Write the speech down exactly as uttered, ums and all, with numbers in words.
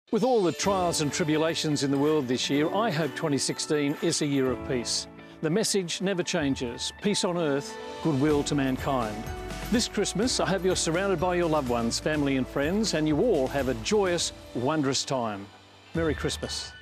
With all the trials and tribulations in the world this year, I hope twenty sixteen is a year of peace. The message never changes: peace on earth, goodwill to mankind. This Christmas, I hope you're surrounded by your loved ones, family and friends, and you all have a joyous, wondrous time. Merry Christmas.